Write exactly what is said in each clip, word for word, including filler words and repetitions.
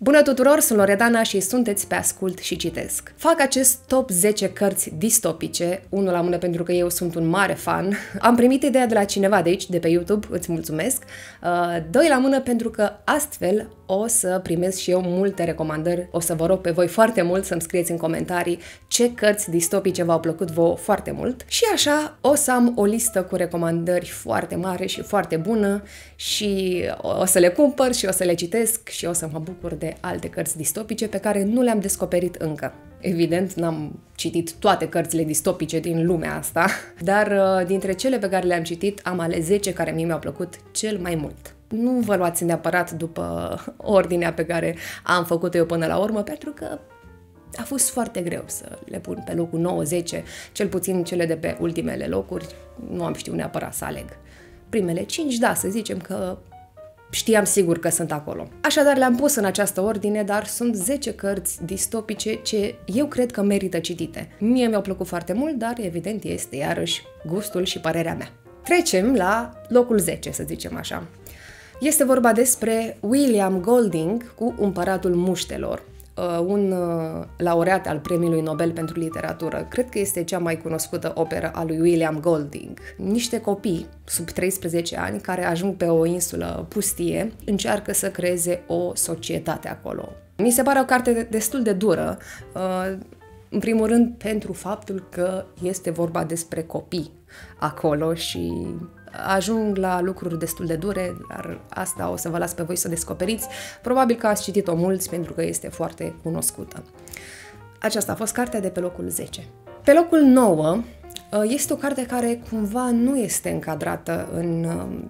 Bună tuturor, sunt Loredana și sunteți pe Ascult și Citesc. Fac acest top zece cărți distopice, unul la mână pentru că eu sunt un mare fan. Am primit ideea de la cineva de aici, de pe YouTube, îți mulțumesc. Doi la mână pentru că astfel o să primesc și eu multe recomandări. O să vă rog pe voi foarte mult să-mi scrieți în comentarii ce cărți distopice v-au plăcut vouă foarte mult. Și așa o să am o listă cu recomandări foarte mare și foarte bună și o să le cumpăr și o să le citesc și o să mă bucur de alte cărți distopice pe care nu le-am descoperit încă. Evident, n-am citit toate cărțile distopice din lumea asta, dar dintre cele pe care le-am citit am ales zece care mie mi-au plăcut cel mai mult. Nu vă luați neapărat după ordinea pe care am făcut-o eu până la urmă, pentru că a fost foarte greu să le pun pe locul nouă zece, cel puțin cele de pe ultimele locuri, nu am știut neapărat să aleg. Primele cinci, da, să zicem că știam sigur că sunt acolo. Așadar le-am pus în această ordine, dar sunt zece cărți distopice ce eu cred că merită citite. Mie mi-au plăcut foarte mult, dar evident este iarăși gustul și părerea mea. Trecem la locul zece, să zicem așa. Este vorba despre William Golding cu Împăratul Muștelor, un laureat al Premiului Nobel pentru Literatură. Cred că este cea mai cunoscută operă a lui William Golding. Niște copii sub treisprezece ani care ajung pe o insulă pustie încearcă să creeze o societate acolo. Mi se pare o carte destul de dură, în primul rând pentru faptul că este vorba despre copii acolo și ajung la lucruri destul de dure, dar asta o să vă las pe voi să descoperiți. Probabil că ați citit-o mulți pentru că este foarte cunoscută. Aceasta a fost cartea de pe locul zece. Pe locul nouă este o carte care cumva nu este încadrată în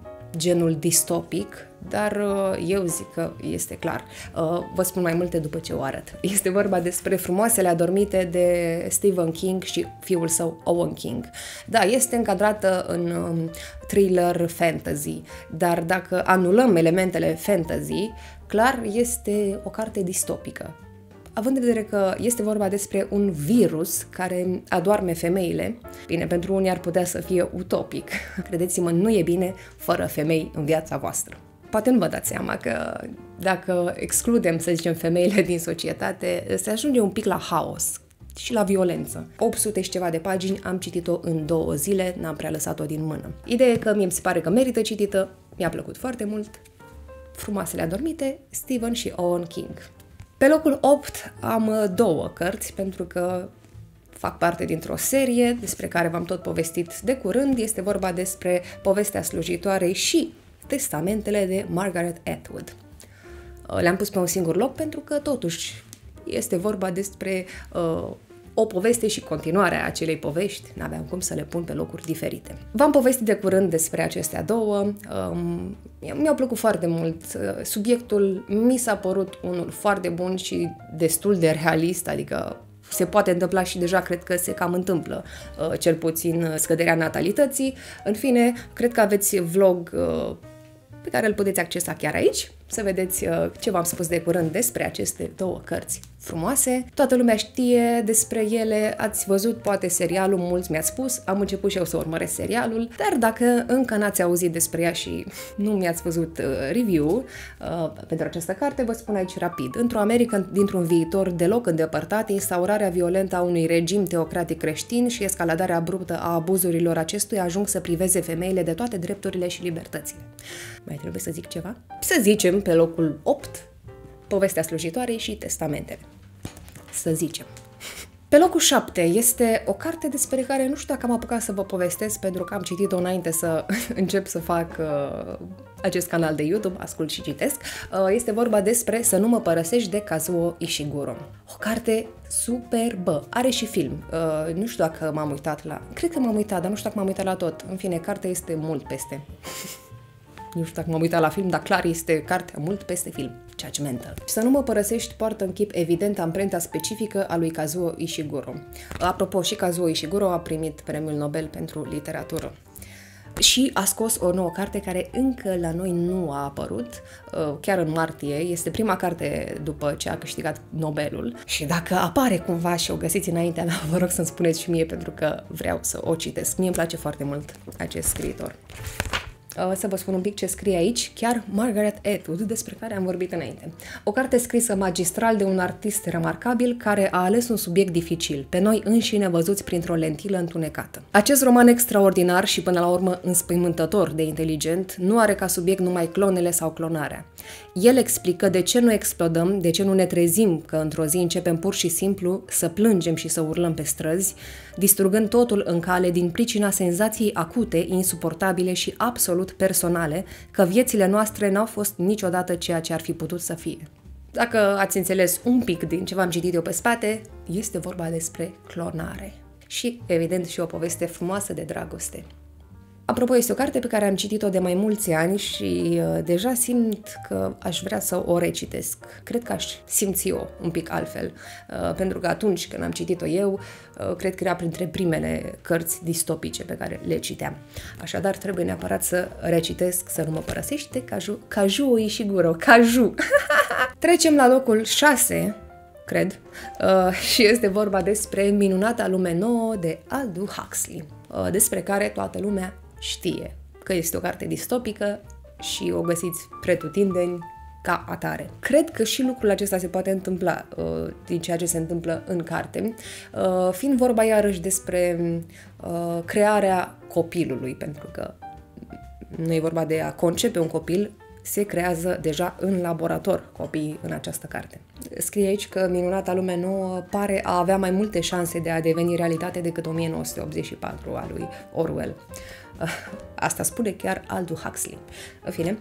genul distopic, dar eu zic că este clar. Vă spun mai multe după ce o arăt. Este vorba despre Frumoasele adormite de Stephen King și fiul său Owen King. Da, este încadrată în thriller fantasy, dar dacă anulăm elementele fantasy, clar este o carte distopică. Având în vedere că este vorba despre un virus care adoarme femeile, bine, pentru unii ar putea să fie utopic. Credeți-mă, nu e bine fără femei în viața voastră. Poate nu vă dați seama că dacă excludem, să zicem, femeile din societate, se ajunge un pic la haos și la violență. opt sute și ceva de pagini, am citit-o în două zile, n-am prea lăsat-o din mână. Ideea e că mie mi se pare că merită citită, mi-a plăcut foarte mult. Frumoasele adormite, Stephen și Owen King. Pe locul opt am două cărți, pentru că fac parte dintr-o serie despre care v-am tot povestit de curând. Este vorba despre Povestea slujitoarei și Testamentele de Margaret Atwood. Le-am pus pe un singur loc pentru că totuși este vorba despre uh, o poveste și continuarea acelei povești, n-aveam cum să le pun pe locuri diferite. V-am povestit de curând despre acestea două, um, mi-au plăcut foarte mult, subiectul mi s-a părut unul foarte bun și destul de realist, adică se poate întâmpla și deja cred că se cam întâmplă, uh, cel puțin scăderea natalității. În fine, cred că aveți vlog uh, pe care îl puteți accesa chiar aici, să vedeți uh, ce v-am spus de curând despre aceste două cărți frumoase. Toată lumea știe despre ele, ați văzut poate serialul, mulți mi-ați spus, am început și eu să urmăresc serialul, dar dacă încă n-ați auzit despre ea și nu mi-ați văzut uh, review uh, pentru această carte, vă spun aici rapid. Într-o Americă dintr-un viitor deloc îndepărtat, instaurarea violentă a unui regim teocratic creștin și escaladarea abruptă a abuzurilor acestuia ajung să priveze femeile de toate drepturile și libertățile. Mai trebuie să zic ceva? Să zicem pe locul opt, Povestea slujitoarei și Testamentele. Să zicem. Pe locul șapte este o carte despre care nu știu dacă am apucat să vă povestesc, pentru că am citit-o înainte să încep să fac uh, acest canal de YouTube, Ascult și Citesc. Uh, este vorba despre Să nu mă părăsești de Kazuo Ishiguro. O carte superbă. Are și film. Uh, nu știu dacă m-am uitat la... Cred că m-am uitat, dar nu știu dacă m-am uitat la tot. În fine, cartea este mult peste. Nu știu dacă m-am uitat la film, dar clar este cartea mult peste film. Judgmental. Să nu mă părăsești poartă în chip evident amprenta specifică a lui Kazuo Ishiguro. Apropo, și Kazuo Ishiguro a primit Premiul Nobel pentru Literatură. Și a scos o nouă carte care încă la noi nu a apărut, chiar în martie. Este prima carte după ce a câștigat Nobelul. Și dacă apare cumva și o găsiți înaintea mea, vă rog să-mi spuneți și mie, pentru că vreau să o citesc. Mie îmi place foarte mult acest scriitor. Să vă spun un pic ce scrie aici, chiar Margaret Atwood, despre care am vorbit înainte. O carte scrisă magistral de un artist remarcabil care a ales un subiect dificil, pe noi înșine văzuți printr-o lentilă întunecată. Acest roman extraordinar și până la urmă înspăimântător de inteligent nu are ca subiect numai clonele sau clonarea. El explică de ce nu explodăm, de ce nu ne trezim că într-o zi începem pur și simplu să plângem și să urlăm pe străzi, distrugând totul în cale din pricina senzației acute, insuportabile și absolut personale că viețile noastre n-au fost niciodată ceea ce ar fi putut să fie. Dacă ați înțeles un pic din ce v-am citit eu pe spate, este vorba despre clonare. Și, evident, și o poveste frumoasă de dragoste. Apropo, este o carte pe care am citit-o de mai mulți ani și uh, deja simt că aș vrea să o recitesc. Cred că aș simți eu un pic altfel, uh, pentru că atunci când am citit-o eu, uh, cred că era printre primele cărți distopice pe care le citeam. Așadar, trebuie neapărat să recitesc, să nu mă părăsește caju, caju Ishiguro, caju. Trecem la locul șase, cred, uh, și este vorba despre Minunata lume nouă de Aldous Huxley, uh, despre care toată lumea știe că este o carte distopică și o găsiți pretutindeni ca atare. Cred că și lucrul acesta se poate întâmpla uh, din ceea ce se întâmplă în carte, uh, fiind vorba iarăși despre uh, crearea copilului, pentru că nu e vorba de a concepe un copil, se creează deja în laborator copiii în această carte. Scrie aici că Minunata lume nouă pare a avea mai multe șanse de a deveni realitate decât o mie nouă sute optzeci și patru a lui Orwell. Asta spune chiar Aldous Huxley. În fine,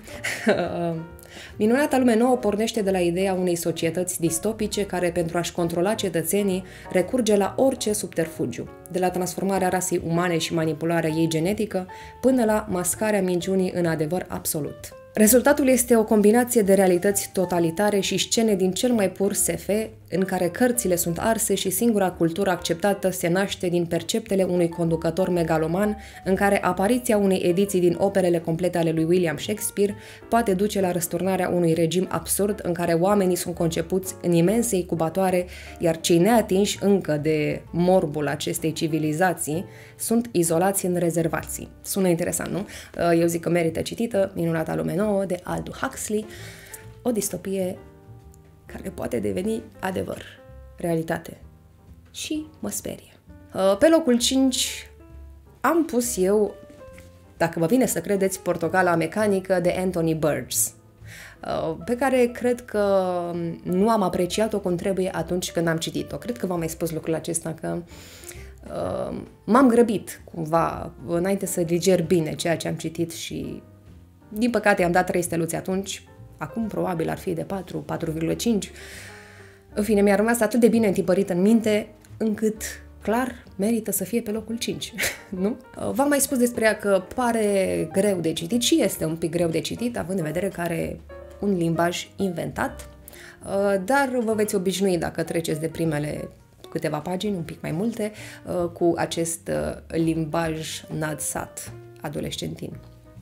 Minunata lume nouă pornește de la ideea unei societăți distopice care, pentru a-și controla cetățenii, recurge la orice subterfugiu, de la transformarea rasei umane și manipularea ei genetică, până la mascarea minciunii în adevăr absolut. Rezultatul este o combinație de realități totalitare și scene din cel mai pur S F, în care cărțile sunt arse și singura cultură acceptată se naște din perceptele unui conducător megaloman, în care apariția unei ediții din operele complete ale lui William Shakespeare poate duce la răsturnarea unui regim absurd în care oamenii sunt concepuți în imense incubatoare, iar cei neatinși încă de morbul acestei civilizații sunt izolați în rezervații. Sună interesant, nu? Eu zic că merită citită Minunata lume nouă de Aldous Huxley, o distopie care poate deveni adevăr, realitate. Și mă sperie. Pe locul cinci am pus eu, dacă vă vine să credeți, Portocala mecanică de Anthony Burgess, pe care cred că nu am apreciat-o cum trebuie atunci când am citit-o. Cred că v-am mai spus lucrul acesta, că uh, m-am grăbit cumva înainte să diger bine ceea ce am citit și din păcate am dat trei steluțe atunci. Acum probabil ar fi de patru, patru virgulă cinci. În fine, mi-a rămas atât de bine întipărit în minte, încât, clar, merită să fie pe locul cinci, nu? V-am mai spus despre ea că pare greu de citit și este un pic greu de citit, având în vedere că are un limbaj inventat, dar vă veți obișnui dacă treceți de primele câteva pagini, un pic mai multe, cu acest limbaj nadsat adolescentin.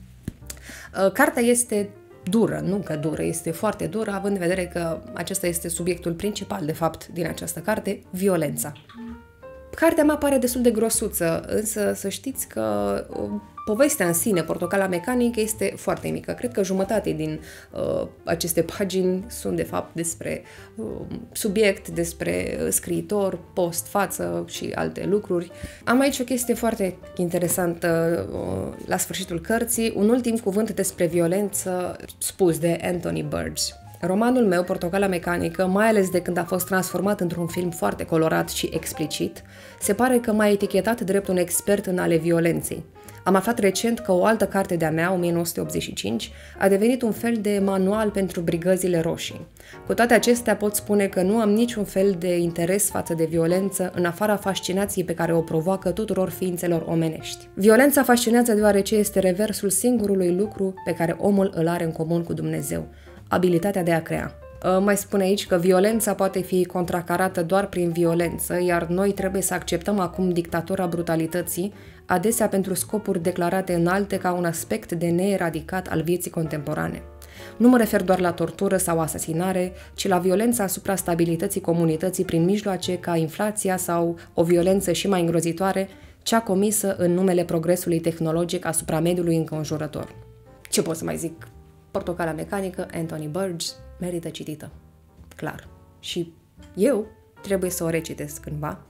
Cartea este dură, nu că dură, este foarte dură, având în vedere că acesta este subiectul principal, de fapt, din această carte, violența. Cartea mea pare destul de grosuță, însă să știți că povestea în sine, Portocala mecanică, este foarte mică. Cred că jumătate din uh, aceste pagini sunt, de fapt, despre uh, subiect, despre scriitor, post, față și alte lucruri. Am aici o chestie foarte interesantă uh, la sfârșitul cărții, un ultim cuvânt despre violență spus de Anthony Burgess. Romanul meu, Portocala mecanică, mai ales de când a fost transformat într-un film foarte colorat și explicit, se pare că m-a etichetat drept un expert în ale violenței. Am aflat recent că o altă carte de-a mea, o mie nouă sute optzeci și cinci, a devenit un fel de manual pentru brigăzile roșii. Cu toate acestea pot spune că nu am niciun fel de interes față de violență, în afara fascinației pe care o provoacă tuturor ființelor omenești. Violența fascinează deoarece este reversul singurului lucru pe care omul îl are în comun cu Dumnezeu: abilitatea de a crea. Mai spune aici că violența poate fi contracarată doar prin violență, iar noi trebuie să acceptăm acum dictatura brutalității, adesea pentru scopuri declarate înalte ca un aspect de neeradicat al vieții contemporane. Nu mă refer doar la tortură sau asasinare, ci la violența asupra stabilității comunității prin mijloace ca inflația sau o violență și mai îngrozitoare, cea comisă în numele progresului tehnologic asupra mediului înconjurător. Ce pot să mai zic? Portocala mecanică, Anthony Burgess, merită citită. Clar. Și eu trebuie să o recitesc cândva,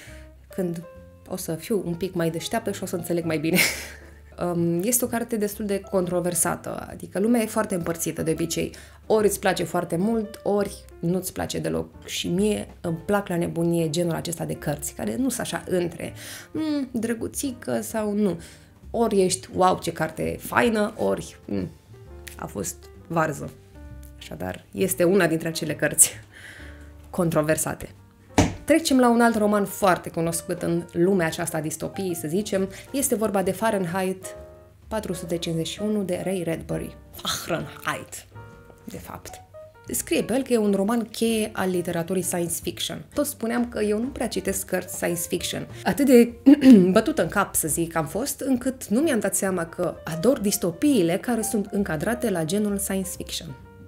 când o să fiu un pic mai deșteaptă și o să înțeleg mai bine. Este o carte destul de controversată, adică lumea e foarte împărțită de obicei. Ori îți place foarte mult, ori nu-ți place deloc. Și mie îmi plac la nebunie genul acesta de cărți, care nu sunt așa între mm, drăguțică sau nu. Ori ești, wow, ce carte faină, ori mm, a fost varză. Așadar, este una dintre acele cărți controversate. Trecem la un alt roman foarte cunoscut în lumea aceasta a distopiei, să zicem. Este vorba de Fahrenheit patru sute cincizeci și unu de Ray Bradbury. Fahrenheit, de fapt. Scrie pe el că e un roman cheie al literaturii science fiction. Tot spuneam că eu nu prea citesc cărți science fiction. Atât de bătut în cap, să zic, am fost, încât nu mi-am dat seama că ador distopiile care sunt încadrate la genul science fiction.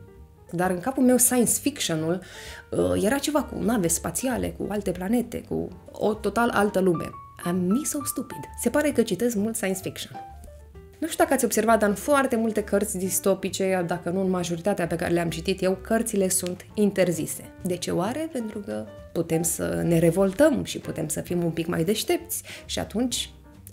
Dar în capul meu science fiction-ul uh, era ceva cu nave spațiale, cu alte planete, cu o total altă lume. Am me so stupid. Se pare că citesc mult science fiction. Nu știu dacă ați observat, dar în foarte multe cărți distopice, dacă nu în majoritatea pe care le-am citit eu, cărțile sunt interzise. De ce oare? Pentru că putem să ne revoltăm și putem să fim un pic mai deștepți. Și atunci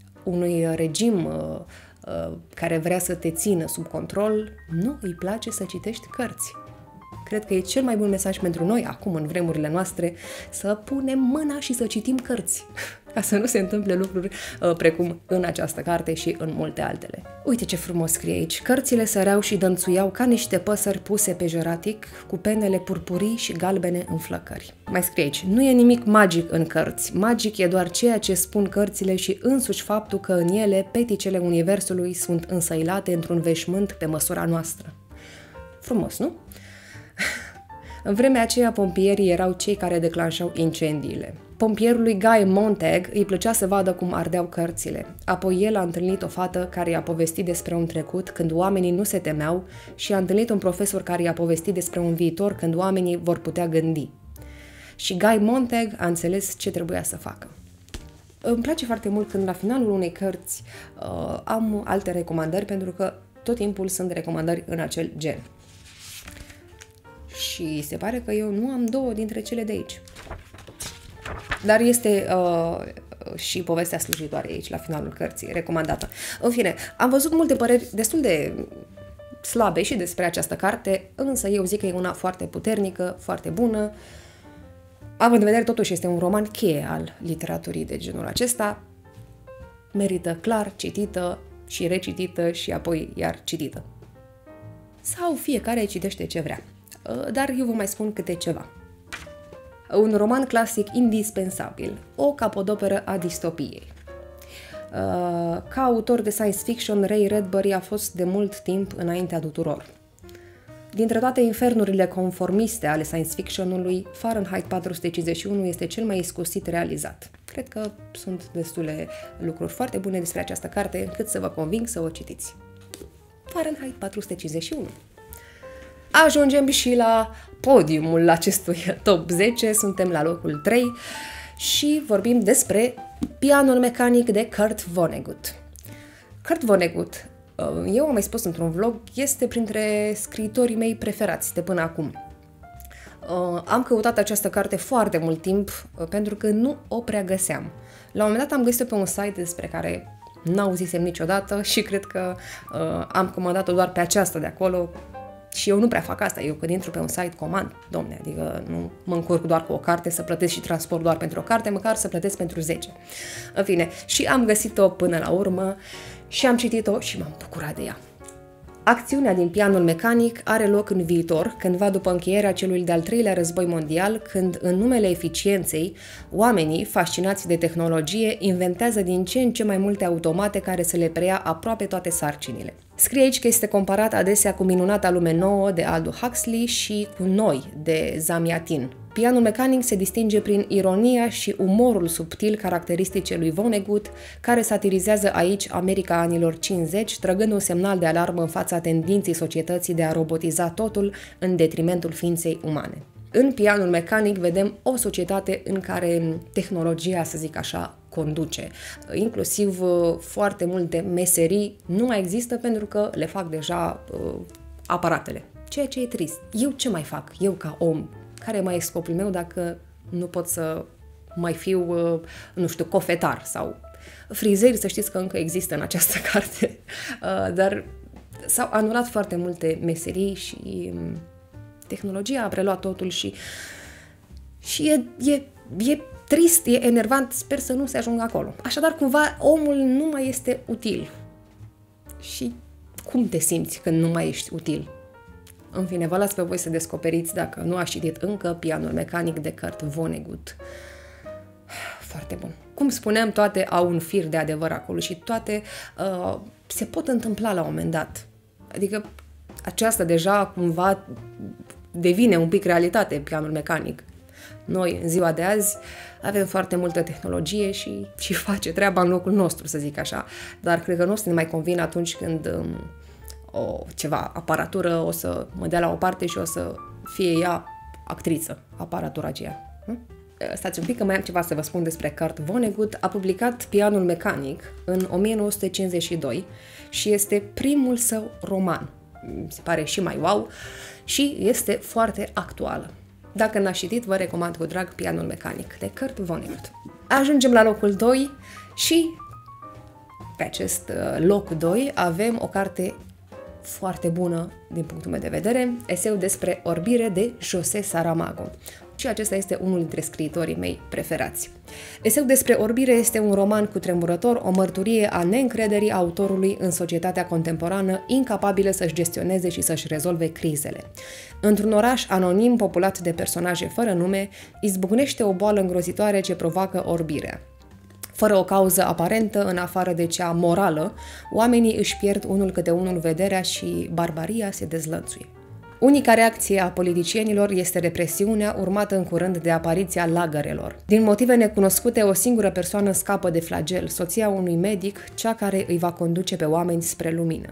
unui regim uh, uh, care vrea să te țină sub control, nu îi place să citești cărți. Cred că e cel mai bun mesaj pentru noi, acum, în vremurile noastre, să punem mâna și să citim cărți, ca să nu se întâmple lucruri uh, precum în această carte și în multe altele. Uite ce frumos scrie aici. Cărțile săreau și dănțuiau ca niște păsări puse pe jeratic, cu penele purpurii și galbene în flăcări. Mai scrie aici. Nu e nimic magic în cărți. Magic e doar ceea ce spun cărțile și însuși faptul că în ele peticele universului sunt însăilate într-un veșmânt pe măsura noastră. Frumos, nu? În vremea aceea, pompierii erau cei care declanșau incendiile. Pompierului Guy Montag îi plăcea să vadă cum ardeau cărțile. Apoi el a întâlnit o fată care i-a povestit despre un trecut când oamenii nu se temeau și a întâlnit un profesor care i-a povestit despre un viitor când oamenii vor putea gândi. Și Guy Montag a înțeles ce trebuia să facă. Îmi place foarte mult când la finalul unei cărți uh, am alte recomandări, pentru că tot timpul sunt recomandări în acel gen. Și se pare că eu nu am două dintre cele de aici. Dar este uh, și povestea slujitoare aici, la finalul cărții, recomandată. În fine, am văzut multe păreri destul de slabe și despre această carte, însă eu zic că e una foarte puternică, foarte bună. Având în vedere, totuși, este un roman cheie al literaturii de genul acesta, merită clar citită și recitită și apoi iar citită. Sau fiecare citește ce vrea. Dar eu vă mai spun câte ceva. Un roman clasic indispensabil, o capodoperă a distopiei. Ca autor de science fiction, Ray Bradbury a fost de mult timp înaintea tuturor. Dintre toate infernurile conformiste ale science fiction-ului, Fahrenheit patru sute cincizeci și unu este cel mai iscusit realizat. Cred că sunt destule lucruri foarte bune despre această carte, încât să vă conving să o citiți. Fahrenheit patru sute cincizeci și unu. Ajungem și la podiumul acestui top zece, suntem la locul trei și vorbim despre Pianul mecanic de Kurt Vonnegut. Kurt Vonnegut, eu am mai spus într-un vlog, este printre scriitorii mei preferați de până acum. Am căutat această carte foarte mult timp pentru că nu o prea găseam. La un moment dat am găsit-o pe un site despre care n-auzisem niciodată și cred că am comandat-o doar pe aceasta de acolo. Și eu nu prea fac asta, eu când intru pe un site comand, domne, adică nu mă încurc doar cu o carte, să plătesc și transport doar pentru o carte, măcar să plătesc pentru zece. În fine, și am găsit-o până la urmă și am citit-o și m-am bucurat de ea. Acțiunea din Pianul mecanic are loc în viitor, cândva după încheierea celui de-al treilea război mondial, când, în numele eficienței, oamenii, fascinați de tehnologie, inventează din ce în ce mai multe automate care să le preia aproape toate sarcinile. Scrie aici că este comparat adesea cu Minunata lume nouă de Aldous Huxley și cu Noi de Zamiatin. Pianul mecanic se distinge prin ironia și umorul subtil caracteristice lui Vonnegut, care satirizează aici America anilor cincizeci, trăgând un semnal de alarmă în fața tendinței societății de a robotiza totul în detrimentul ființei umane. În Pianul mecanic vedem o societate în care tehnologia, să zic așa, conduce. Inclusiv foarte multe meserii nu mai există pentru că le fac deja uh, aparatele. Ceea ce e trist. Eu ce mai fac? Eu ca om, care mai e scopul meu dacă nu pot să mai fiu, uh, nu știu, cofetar sau frizeri, să știți că încă există în această carte, uh, dar s-au anulat foarte multe meserii și um, tehnologia a preluat totul și, și e, e, e trist, e enervant, sper să nu se ajungă acolo. Așadar, cumva, omul nu mai este util. Și cum te simți când nu mai ești util? În fine, vă las pe voi să descoperiți, dacă nu ați citit încă, Pianul mecanic de Kurt Vonnegut. Foarte bun. Cum spuneam, toate au un fir de adevăr acolo și toate uh, se pot întâmpla la un moment dat. Adică aceasta deja cumva devine un pic realitate, pianul mecanic. Noi, în ziua de azi, avem foarte multă tehnologie și, și face treaba în locul nostru, să zic așa. Dar cred că nu o să ne mai convine atunci când um, o, ceva aparatură o să mă dea la o parte și o să fie ea actriță, aparatura aceea. Hm? Stați un pic că mai am ceva să vă spun despre Kurt Vonnegut. A publicat Pianul mecanic în o mie nouă sute cincizeci și doi și este primul său roman. Mi se pare și mai wow și este foarte actuală. Dacă n-ați citit, vă recomand cu drag Pianul mecanic de Kurt Vonnegut. Ajungem la locul doi și pe acest loc doi avem o carte foarte bună din punctul meu de vedere, Eseu despre orbire de José Saramago. Și acesta este unul dintre scriitorii mei preferați. Eseu despre orbire este un roman cutremurător, o mărturie a neîncrederii autorului în societatea contemporană, incapabilă să-și gestioneze și să-și rezolve crizele. Într-un oraș anonim populat de personaje fără nume, izbucnește o boală îngrozitoare ce provoacă orbirea. Fără o cauză aparentă, în afară de cea morală, oamenii își pierd unul câte unul vederea și barbaria se dezlănțuie. Unica reacție a politicienilor este represiunea, urmată în curând de apariția lagărelor. Din motive necunoscute, o singură persoană scapă de flagel, soția unui medic, cea care îi va conduce pe oameni spre lumină.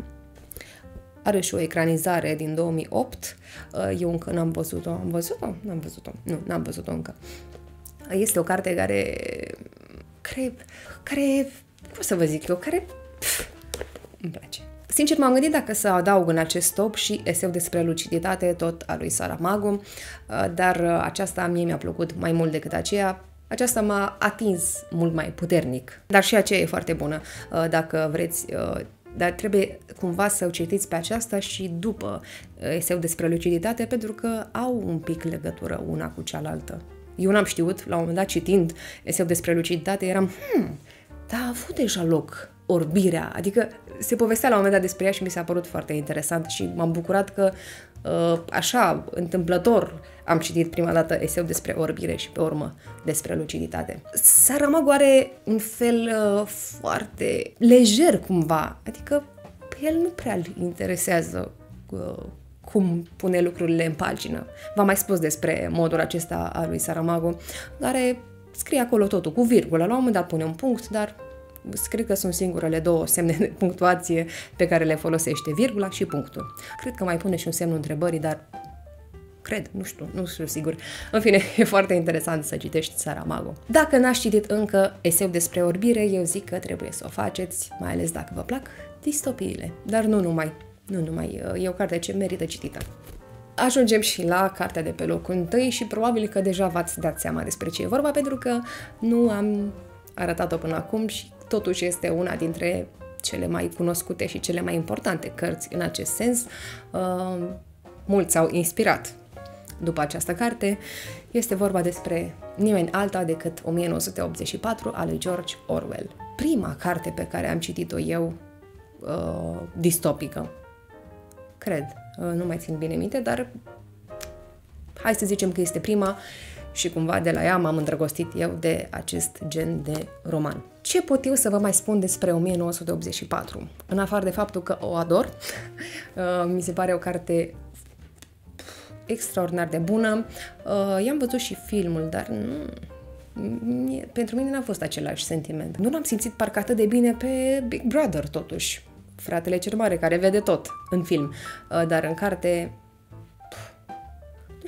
Are și o ecranizare din două mii opt, eu încă n-am văzut-o. Am văzut-o? N-am văzut-o. Nu, n-am văzut-o încă. Este o carte care... care... care... cum să vă zic eu? Care... Pf, îmi place. Sincer, m-am gândit dacă să adaug în acest top și Eseu despre luciditate, tot a lui Saramago, dar aceasta mie mi-a plăcut mai mult decât aceea. Aceasta m-a atins mult mai puternic, dar și aceea e foarte bună, dacă vreți, dar trebuie cumva să o citiți pe aceasta și după Eseu despre luciditate, pentru că au un pic legătură una cu cealaltă. Eu n-am știut, la un moment dat citind Eseu despre luciditate, eram, hmm, dar a avut deja loc orbirea, adică se povestea la un moment dat despre ea și mi s-a părut foarte interesant și m-am bucurat că așa, întâmplător, am citit prima dată Eseu despre orbire și pe urmă despre luciditate. Saramago are un fel foarte lejer cumva, adică pe el nu prea îl interesează cum pune lucrurile în pagină. V-am mai spus despre modul acesta al lui Saramago, care scrie acolo totul cu virgulă, la un moment dat pune un punct, dar cred că sunt singurele două semne de punctuație pe care le folosește, virgula și punctul. Cred că mai pune și un semnul întrebării, dar cred, nu știu, nu știu sigur. În fine, e foarte interesant să citești Saramago. Dacă n-ați citit încă Eseu despre orbire, eu zic că trebuie să o faceți, mai ales dacă vă plac distopiile. Dar nu numai, nu numai, e o carte ce merită citită. Ajungem și la cartea de pe locul întâi și probabil că deja v-ați dat seama despre ce e vorba, pentru că nu am arătat-o până acum și totuși este una dintre cele mai cunoscute și cele mai importante cărți în acest sens. Uh, mulți s-au inspirat după această carte. Este vorba despre nimeni alta decât o mie nouă sute optzeci și patru a lui George Orwell. Prima carte pe care am citit-o eu uh, distopică. Cred, uh, nu mai țin bine minte, dar hai să zicem că este prima și cumva de la ea m-am îndrăgostit eu de acest gen de roman. Ce pot eu să vă mai spun despre o mie nouă sute optzeci și patru? În afară de faptul că o ador, mi se pare o carte extraordinar de bună. I-am văzut și filmul, dar nu, pentru mine n-a fost același sentiment. Nu l-am simțit parcă atât de bine pe Big Brother, totuși. Fratele cel mare, care vede tot în film, dar în carte...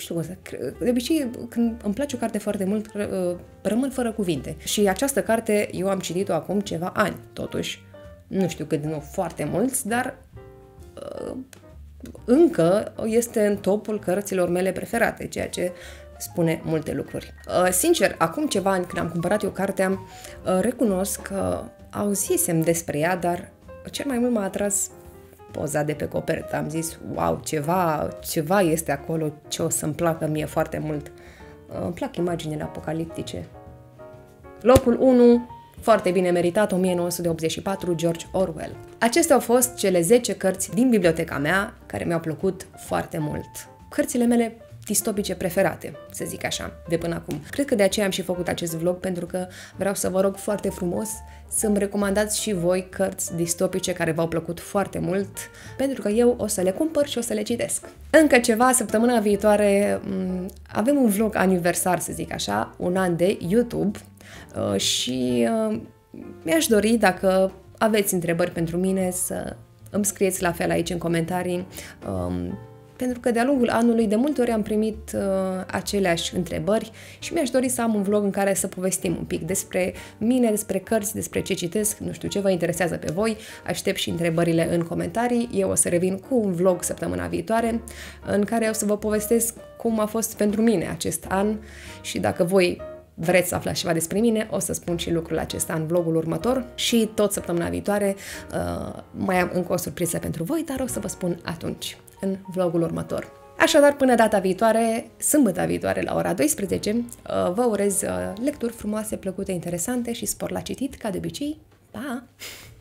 știu cum să... De obicei, când îmi place o carte foarte mult, rămân fără cuvinte. Și această carte, eu am citit-o acum ceva ani, totuși. Nu știu cât, nu foarte mulți, dar uh, încă este în topul cărților mele preferate, ceea ce spune multe lucruri. Uh, sincer, acum ceva ani când am cumpărat eu cartea, uh, recunosc că auzisem despre ea, dar cel mai mult m-a atras poza de pe copertă. Am zis, wow, ceva, ceva este acolo ce o să-mi placă mie foarte mult. Uh, îmi plac imaginile apocaliptice. Locul unu, foarte bine meritat, o mie nouă sute optzeci și patru, George Orwell. Acestea au fost cele zece cărți din biblioteca mea care mi-au plăcut foarte mult. Cărțile mele distopice preferate, să zic așa, de până acum. Cred că de aceea am și făcut acest vlog, pentru că vreau să vă rog foarte frumos să-mi recomandați și voi cărți distopice care v-au plăcut foarte mult, pentru că eu o să le cumpăr și o să le citesc. Încă ceva, săptămâna viitoare avem un vlog aniversar, să zic așa, un an de YouTube și mi-aș dori, dacă aveți întrebări pentru mine, să îmi scrieți la fel aici în comentarii, pentru că de-a lungul anului de multe ori am primit uh, aceleași întrebări și mi-aș dori să am un vlog în care să povestim un pic despre mine, despre cărți, despre ce citesc, nu știu ce vă interesează pe voi. Aștept și întrebările în comentarii. Eu o să revin cu un vlog săptămâna viitoare în care o să vă povestesc cum a fost pentru mine acest an și dacă voi vreți să aflați ceva despre mine, o să spun și lucrul acesta în vlogul următor și tot săptămâna viitoare uh, mai am încă o surpriză pentru voi, dar o să vă spun atunci, în vlogul următor. Așadar, până data viitoare, sâmbătă viitoare la ora douăsprezece, vă urez lecturi frumoase, plăcute, interesante și spor la citit, ca de obicei. Pa!